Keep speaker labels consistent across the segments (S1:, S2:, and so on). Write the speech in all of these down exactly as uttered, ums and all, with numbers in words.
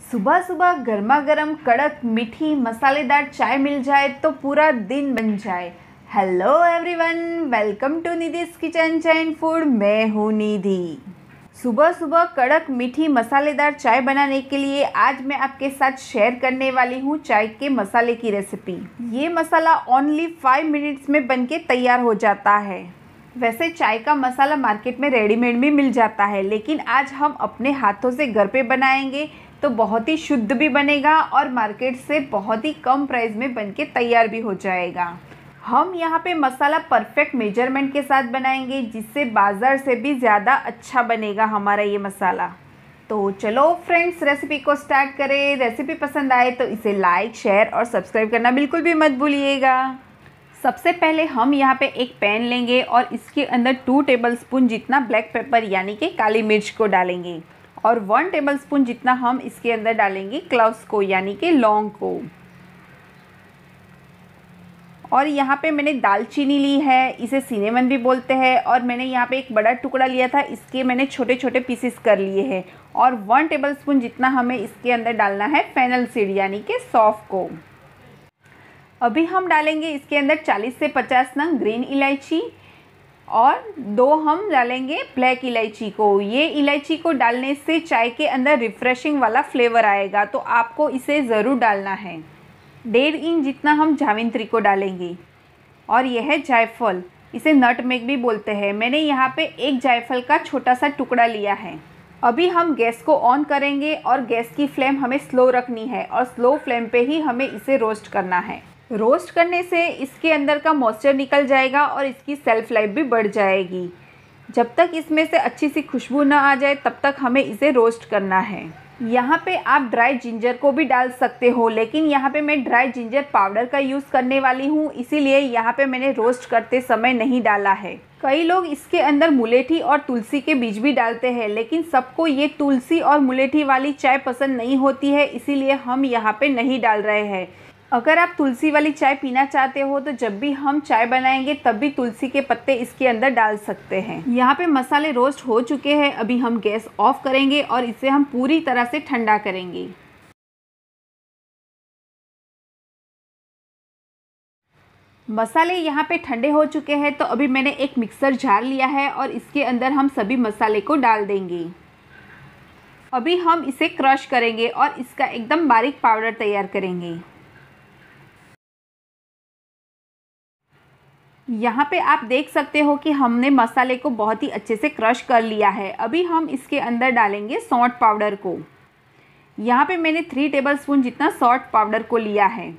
S1: सुबह सुबह गर्मा गर्म कड़क मीठी मसालेदार चाय मिल जाए तो पूरा दिन बन जाए। Hello everyone, welcome to Nidhi's kitchen and food. मैं हूँ निधि। सुबह सुबह कड़क मीठी मसालेदार चाय बनाने के लिए आज मैं आपके साथ शेयर करने वाली हूँ चाय के मसाले की रेसिपी। ये मसाला ओनली फाइव मिनट्स में बनके तैयार हो जाता है। वैसे चाय का मसाला मार्केट में रेडीमेड भी मिल जाता है, लेकिन आज हम अपने हाथों से घर पे बनाएंगे तो बहुत ही शुद्ध भी बनेगा और मार्केट से बहुत ही कम प्राइस में बनके तैयार भी हो जाएगा। हम यहाँ पे मसाला परफेक्ट मेजरमेंट के साथ बनाएंगे, जिससे बाज़ार से भी ज़्यादा अच्छा बनेगा हमारा ये मसाला। तो चलो फ्रेंड्स, रेसिपी को स्टार्ट करें। रेसिपी पसंद आए तो इसे लाइक, शेयर और सब्सक्राइब करना बिल्कुल भी मत भूलिएगा। सबसे पहले हम यहाँ पे एक पैन लेंगे और इसके अंदर टू टेबलस्पून जितना ब्लैक पेपर यानी कि काली मिर्च को डालेंगे और वन टेबलस्पून जितना हम इसके अंदर डालेंगे क्लव्स को यानी कि लौंग को। और यहाँ पे मैंने दालचीनी ली है, इसे सिनेमन भी बोलते हैं, और मैंने यहाँ पे एक बड़ा टुकड़ा लिया था, इसके मैंने छोटे छोटे पीसेस कर लिए हैं। और वन टेबलस्पून जितना हमें इसके अंदर डालना है फेनल सीड यानी कि सौंफ को। अभी हम डालेंगे इसके अंदर चालीस से पचास नंग ग्रीन इलायची और दो हम डालेंगे ब्लैक इलायची को। ये इलायची को डालने से चाय के अंदर रिफ़्रेशिंग वाला फ्लेवर आएगा, तो आपको इसे ज़रूर डालना है। डेढ़ इंच जितना हम जावित्री को डालेंगे और यह है जायफल, इसे नटमेग भी बोलते हैं। मैंने यहाँ पे एक जायफल का छोटा सा टुकड़ा लिया है। अभी हम गैस को ऑन करेंगे और गैस की फ्लेम हमें स्लो रखनी है और स्लो फ्लेम पे ही हमें इसे रोस्ट करना है। रोस्ट करने से इसके अंदर का मॉइस्चर निकल जाएगा और इसकी सेल्फ लाइफ भी बढ़ जाएगी। जब तक इसमें से अच्छी सी खुशबू ना आ जाए तब तक हमें इसे रोस्ट करना है। यहाँ पे आप ड्राई जिंजर को भी डाल सकते हो, लेकिन यहाँ पे मैं ड्राई जिंजर पाउडर का यूज़ करने वाली हूँ, इसीलिए यहाँ पे मैंने रोस्ट करते समय नहीं डाला है। कई लोग इसके अंदर मुलेठी और तुलसी के बीज भी डालते हैं, लेकिन सबको ये तुलसी और मुलेठी वाली चाय पसंद नहीं होती है, इसीलिए हम यहाँ पे नहीं डाल रहे हैं। अगर आप तुलसी वाली चाय पीना चाहते हो तो जब भी हम चाय बनाएंगे तब भी तुलसी के पत्ते इसके अंदर डाल सकते हैं। यहाँ पे मसाले रोस्ट हो चुके हैं। अभी हम गैस ऑफ करेंगे और इसे हम पूरी तरह से ठंडा करेंगे। मसाले यहाँ पे ठंडे हो चुके हैं, तो अभी मैंने एक मिक्सर जार लिया है और इसके अंदर हम सभी मसाले को डाल देंगे। अभी हम इसे क्रश करेंगे और इसका एकदम बारीक पाउडर तैयार करेंगे। यहाँ पे आप देख सकते हो कि हमने मसाले को बहुत ही अच्छे से क्रश कर लिया है। अभी हम इसके अंदर डालेंगे सौंठ पाउडर को। यहाँ पे मैंने थ्री टेबलस्पून जितना सौंठ पाउडर को लिया है।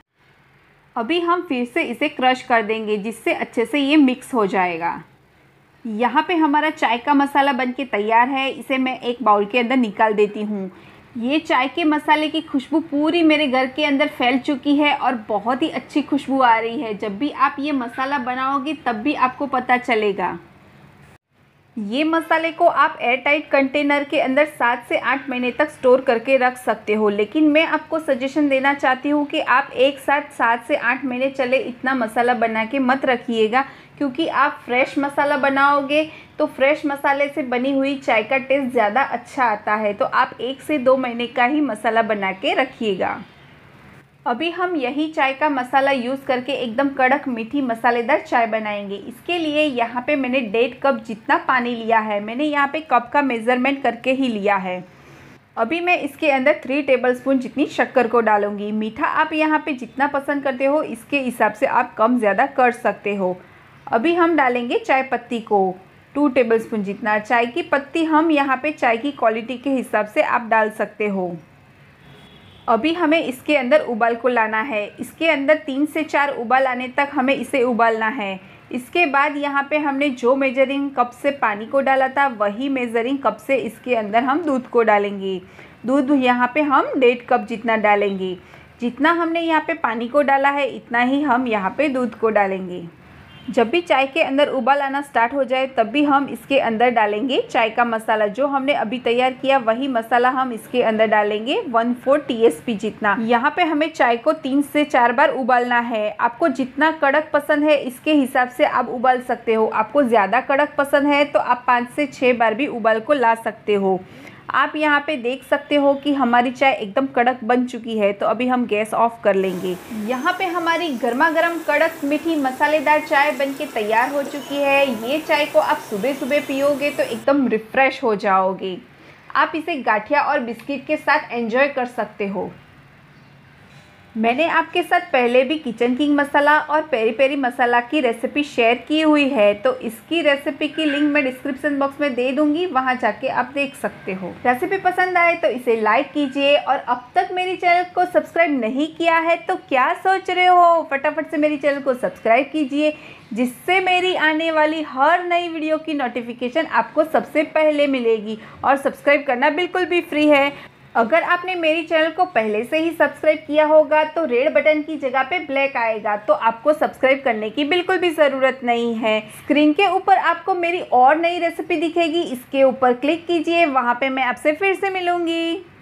S1: अभी हम फिर से इसे क्रश कर देंगे, जिससे अच्छे से ये मिक्स हो जाएगा। यहाँ पे हमारा चाय का मसाला बनके तैयार है। इसे मैं एक बाउल के अंदर निकाल देती हूँ। ये चाय के मसाले की खुशबू पूरी मेरे घर के अंदर फैल चुकी है और बहुत ही अच्छी खुशबू आ रही है। जब भी आप ये मसाला बनाओगे तब भी आपको पता चलेगा। ये मसाले को आप एयर टाइट कंटेनर के अंदर सात से आठ महीने तक स्टोर करके रख सकते हो, लेकिन मैं आपको सजेशन देना चाहती हूँ कि आप एक साथ सात से आठ महीने चले इतना मसाला बना के मत रखिएगा, क्योंकि आप फ्रेश मसाला बनाओगे तो फ्रेश मसाले से बनी हुई चाय का टेस्ट ज़्यादा अच्छा आता है। तो आप एक से दो महीने का ही मसाला बना के रखिएगा। अभी हम यही चाय का मसाला यूज़ करके एकदम कड़क मीठी मसालेदार चाय बनाएंगे। इसके लिए यहाँ पे मैंने डेढ़ कप जितना पानी लिया है। मैंने यहाँ पे कप का मेज़रमेंट करके ही लिया है। अभी मैं इसके अंदर थ्री टेबलस्पून जितनी शक्कर को डालूंगी। मीठा आप यहाँ पे जितना पसंद करते हो इसके हिसाब से आप कम ज़्यादा कर सकते हो। अभी हम डालेंगे चाय पत्ती को, टू टेबलस्पून जितना। चाय की पत्ती हम यहाँ पे चाय की क्वालिटी के हिसाब से आप डाल सकते हो। अभी हमें इसके अंदर उबाल को लाना है। इसके अंदर तीन से चार उबाल आने तक हमें इसे उबालना है। इसके बाद यहाँ पे हमने जो मेजरिंग कप से पानी को डाला था वही मेजरिंग कप से इसके अंदर हम दूध को डालेंगे। दूध यहाँ पे हम डेढ़ कप जितना डालेंगे। जितना हमने यहाँ पे पानी को डाला है इतना ही हम यहाँ पे दूध को डालेंगे। जब भी चाय के अंदर उबाल आना स्टार्ट हो जाए तब भी हम इसके अंदर डालेंगे चाय का मसाला। जो हमने अभी तैयार किया वही मसाला हम इसके अंदर डालेंगे, one four T S P जितना। यहाँ पे हमें चाय को तीन से चार बार उबालना है। आपको जितना कड़क पसंद है इसके हिसाब से आप उबाल सकते हो। आपको ज़्यादा कड़क पसंद है तो आप पाँच से छः बार भी उबाल को ला सकते हो। आप यहाँ पे देख सकते हो कि हमारी चाय एकदम कड़क बन चुकी है। तो अभी हम गैस ऑफ कर लेंगे। यहाँ पे हमारी गर्मा गर्म कड़क मीठी मसालेदार चाय बनके तैयार हो चुकी है। ये चाय को आप सुबह सुबह पियोगे तो एकदम रिफ़्रेश हो जाओगे। आप इसे गाठिया और बिस्किट के साथ एंजॉय कर सकते हो। मैंने आपके साथ पहले भी किचन किंग मसाला और पेरी पेरी मसाला की रेसिपी शेयर की हुई है, तो इसकी रेसिपी की लिंक मैं डिस्क्रिप्शन बॉक्स में दे दूंगी, वहां जाके आप देख सकते हो। रेसिपी पसंद आए तो इसे लाइक कीजिए और अब तक मेरी चैनल को सब्सक्राइब नहीं किया है तो क्या सोच रहे हो, फटाफट से मेरी चैनल को सब्सक्राइब कीजिए, जिससे मेरी आने वाली हर नई वीडियो की नोटिफिकेशन आपको सबसे पहले मिलेगी। और सब्सक्राइब करना बिल्कुल भी फ्री है। अगर आपने मेरी चैनल को पहले से ही सब्सक्राइब किया होगा तो रेड बटन की जगह पे ब्लैक आएगा, तो आपको सब्सक्राइब करने की बिल्कुल भी ज़रूरत नहीं है। स्क्रीन के ऊपर आपको मेरी और नई रेसिपी दिखेगी, इसके ऊपर क्लिक कीजिए, वहाँ पे मैं आपसे फिर से मिलूँगी।